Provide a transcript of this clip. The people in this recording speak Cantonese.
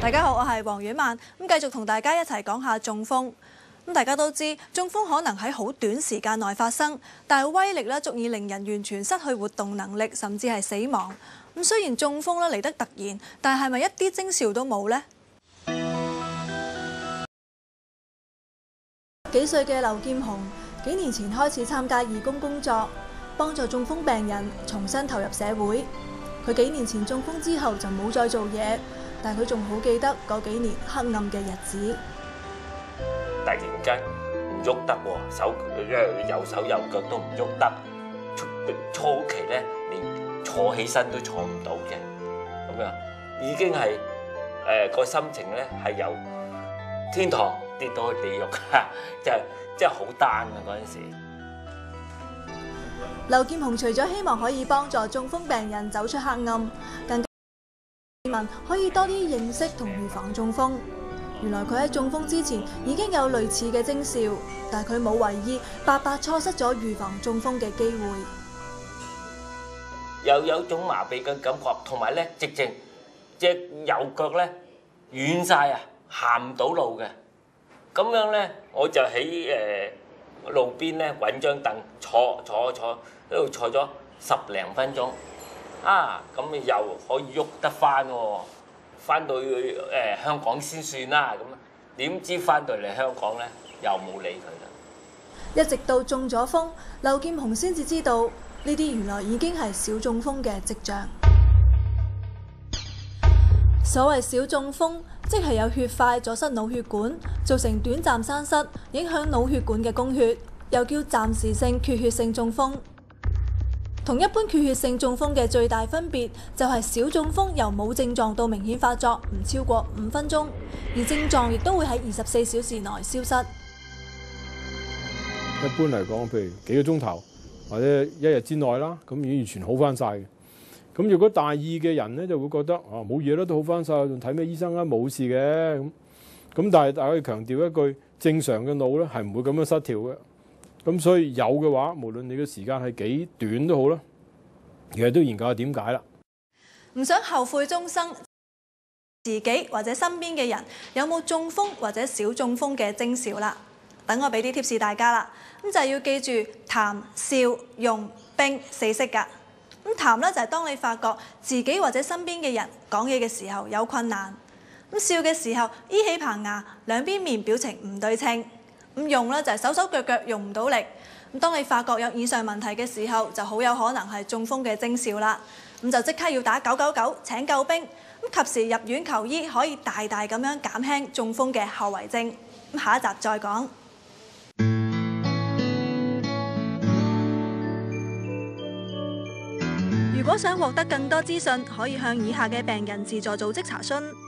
大家好，我係黃婉曼，繼續同大家一齊講下中風。大家都知中風可能喺好短時間內發生，但係威力咧足以令人完全失去活動能力，甚至係死亡。雖然中風咧嚟得突然，但係咪一啲徵兆都冇呢？幾歲嘅劉劍雄幾年前開始參加義工工作，幫助中風病人重新投入社會。佢幾年前中風之後就冇再做嘢，但佢仲好記得嗰幾年黑暗嘅日子。 突然間唔喐得喎，右手右腳都唔喐得。初期咧，連坐起身都坐唔到嘅，咁樣已經係個心情咧係由天堂跌到去地獄，真係好 down 啊嗰陣時。 劉劍雄除咗希望可以幫助中風病人走出黑暗，更加市民可以多啲認識同預防中風。原來佢喺中風之前已經有類似嘅徵兆，但佢冇為意，白白錯失咗預防中風嘅機會。 有種麻痹嘅感覺，同埋咧直情隻右腳咧軟晒啊，行唔到路嘅。咁樣咧，我就喺路邊咧揾張凳坐，喺度坐咗10零分鐘。啊，咁又可以喐得翻喎。翻到去香港先算啦，咁點知翻到嚟香港咧又冇理佢啦。 一直到中咗風，劉劍雄先至知道呢啲原來已經係小中風嘅跡象。所謂小中風，即係有血塊阻塞腦血管，造成短暫栓塞，影響腦血管嘅供血，又叫暫時性缺血性中風。同一般缺血性中風嘅最大分別就係小中風由冇症狀到明顯發作唔超過5分鐘，而症狀亦都會喺24小時內消失。 一般嚟講，譬如幾個鐘頭或者一日之內啦，咁已經完全好翻晒嘅。咁如果大意嘅人咧，就會覺得冇嘢啦，都好翻晒，仲睇咩醫生啊？冇事嘅咁。但係大家要強調一句，正常嘅腦咧係唔會咁樣失調嘅。咁所以有嘅話，無論你嘅時間係幾短都好啦，其實都研究下點解啦。 唔想後悔終生，自己或者身邊嘅人有冇中風或者小中風嘅徵兆啦？等我俾啲貼士大家啦。咁就係要記住談、笑、用、冰4式㗎。咁談咧就係當你發覺自己或者身邊嘅人講嘢嘅時候有困難。咁笑嘅時候依起棚牙，兩邊面表情唔對稱。咁用咧就係手手腳腳用唔到力。咁當你發覺有以上問題嘅時候，就好有可能係中風嘅徵兆啦。咁就即刻要打999請救兵。咁及時入院求醫，可以大大咁樣減輕中風嘅後遺症。咁下一集再講。如果想獲得更多資訊，可以向以下嘅病人自助組織查詢。